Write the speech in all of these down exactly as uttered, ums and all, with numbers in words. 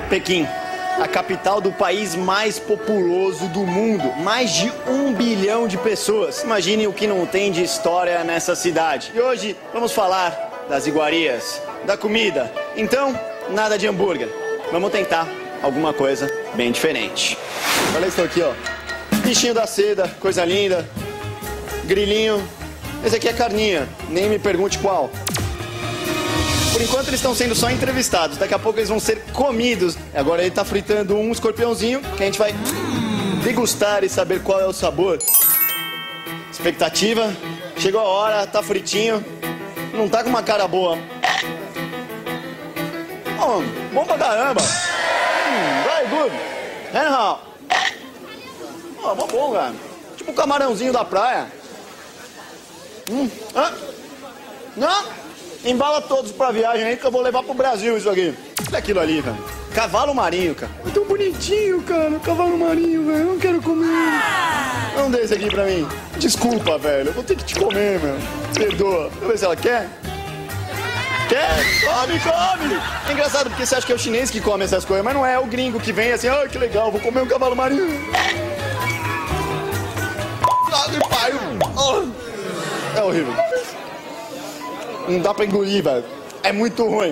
Pequim, a capital do país mais populoso do mundo. Mais de um bilhão de pessoas. Imagine o que não tem de história nessa cidade. E hoje vamos falar das iguarias, da comida. Então, nada de hambúrguer. Vamos tentar alguma coisa bem diferente. Olha isso aqui, ó. Bichinho da seda, coisa linda. Grilinho. Esse aqui é carninha, nem me pergunte qual. Por enquanto eles estão sendo só entrevistados, daqui a pouco eles vão ser comidos. Agora ele tá fritando um escorpiãozinho que a gente vai degustar e saber qual é o sabor. Expectativa, chegou a hora, tá fritinho, não tá com uma cara boa. Oh, bom pra caramba. Hum, very good. Anyhow. Oh, bom, bom, cara. Tipo um camarãozinho da praia. Hum, ah, não, embala todos pra viagem aí que eu vou levar pro Brasil isso aqui. Olha aquilo ali, velho. Cavalo marinho, cara. É tão bonitinho, cara. Cavalo marinho, velho. Eu não quero comer. Não dê esse aqui pra mim. Desculpa, velho. Eu vou ter que te comer, meu. Perdoa. Deixa eu ver se ela quer. Quer? Come, come. É engraçado porque você acha que é o chinês que come essas coisas, mas não é. É o gringo que vem assim, ai, que legal, vou comer um cavalo marinho. É horrível. Não dá pra engolir, velho. É muito ruim.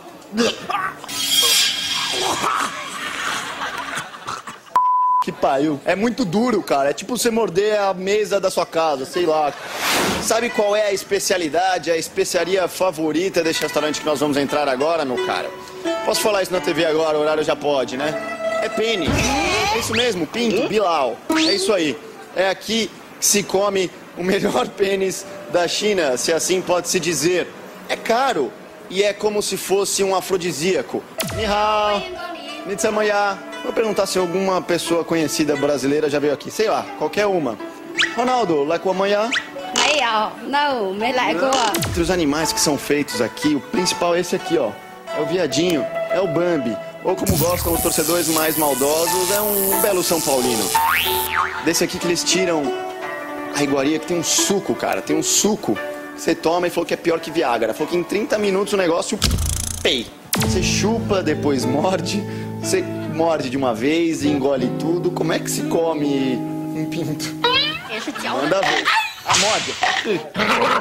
Que pariu. É muito duro, cara. É tipo você morder a mesa da sua casa, sei lá. Sabe qual é a especialidade, a especiaria favorita desse restaurante que nós vamos entrar agora, meu cara? Posso falar isso na T V agora, o horário já pode, né? É pene. É isso mesmo, pinto, Bilal. É isso aí. É aqui que se come o melhor pênis da China, se assim pode se dizer. É caro e é como se fosse um afrodisíaco. Ni hao, ni tsamaya. Vou perguntar se alguma pessoa conhecida brasileira já veio aqui. Sei lá, qualquer uma. Ronaldo, lá com amanhã? Não, não来过. Entre os animais que são feitos aqui, o principal é esse aqui, ó. É o viadinho, é o Bambi. Ou como gostam os torcedores mais maldosos, é um belo São Paulino. Desse aqui que eles tiram a iguaria, que tem um suco, cara. Tem um suco. Você toma e falou que é pior que Viagra. Falou que em trinta minutos o negócio... Pei! Você chupa, depois morde. Você morde de uma vez e engole tudo. Como é que se come um pinto? Manda ver. A morde.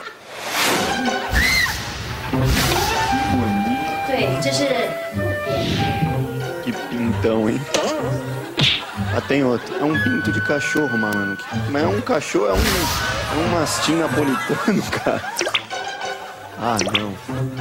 Que pintão, hein? Ah, tem outro. É um pinto de cachorro, mano. Mas é um cachorro, é um, é um mastim napolitano, cara. Ah, não.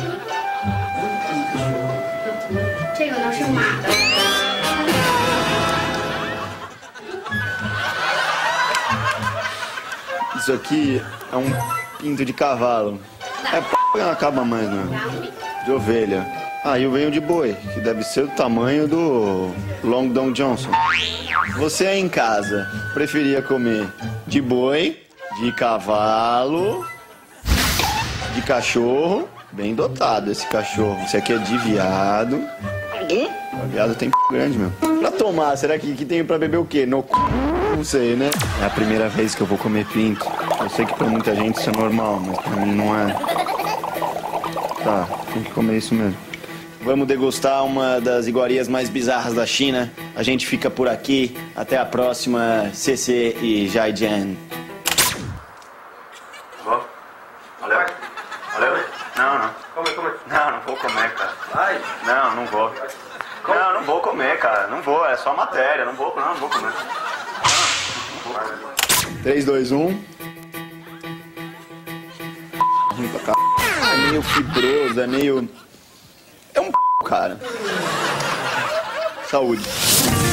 Isso aqui é um pinto de cavalo. É p... não acaba mais, né? De ovelha. Ah, e eu venho de boi, que deve ser o tamanho do Long Don Johnson. Você aí em casa preferia comer de boi, de cavalo, de cachorro? Bem dotado esse cachorro. Esse aqui é de viado. O viado tem p grande, meu. Pra tomar, será que, que tem pra beber o quê? No c... Não sei, né? É a primeira vez que eu vou comer pinto. Eu sei que pra muita gente isso é normal, mas pra mim não é. Tá, tem que comer isso mesmo. Vamos degustar uma das iguarias mais bizarras da China. A gente fica por aqui. Até a próxima. C C e Jaijian. Vou? Valeu? Valeu? Não, não. Come, come. Não, não vou comer, cara. Vai. Não, não vou. Come. Não, não vou comer, cara. Não vou, é só matéria. Não vou, não, não vou comer. Não, não vou. três, dois, um. É meio fibroso, é meio... É um p, cara. Saúde.